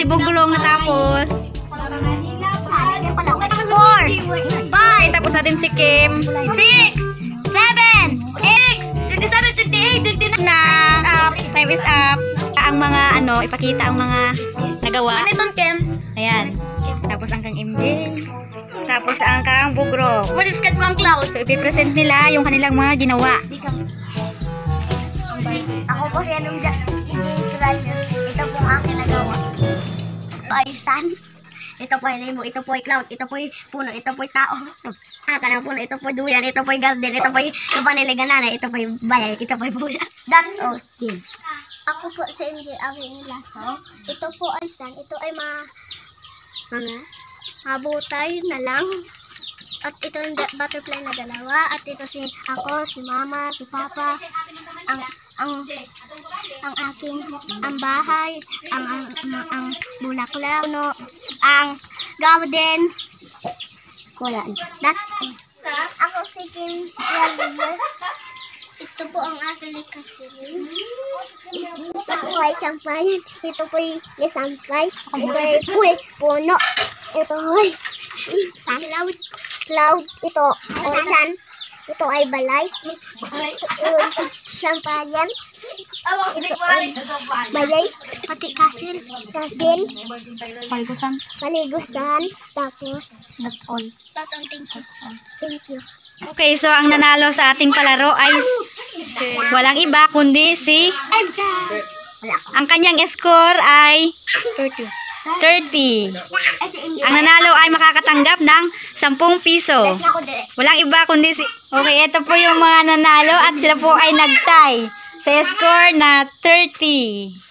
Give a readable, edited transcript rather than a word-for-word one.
Buglong natapos. 4, 5. Tapos natin si Kim. 6, 7, 8, 27, 28, 29. Na. Time is up. Ang mga ipakita ang mga nagawa. Ano itong Kim? Ayan. Tapos ang kang MJ. Tapos ang kang Bugrong. What is cut from clouds? So ipipresent nila yung kanilang mga ginawa. Ako po si James Rayos. Ito po ang aking nagawa. Ito ay sun. Ito po ay rainbow. Ito po ay cloud. Ito po ay puno. Ito po ay tao. Kanang puno. Ito po ay duyan. Ito po ay garden. Ito po ay paniliganana. Ito po ay bayay. Ito po ay bula. That's Austin. Ako po si MJ Awin Lasso. Ito po ay sun. Ito ay mabutay na lang. At ito yung butterfly na dalawa. At ito ako, si mama, si papa. Ang aking bahay, ang bulaklak, ang garden. That's it. Ako si Kim Reyes. Ito po ang aking likasin. Ito ay sampayan. Ito po ay sampay. Ito ay puno. Ito ay cloud. Ito sun. Ito ay balay. Sampayan. Balay. Pati kasil. Paligusan. Tapos that's all. Thank you. Thank you. Okay, so ang nanalo sa ating palaro ay walang iba kundi si ang kanyang score ay 30. Ang nanalo ay makakatanggap ng 10 piso. Walang iba kundi si... Okay, ito po yung mga nanalo at sila po ay nag-tie sa score na 30.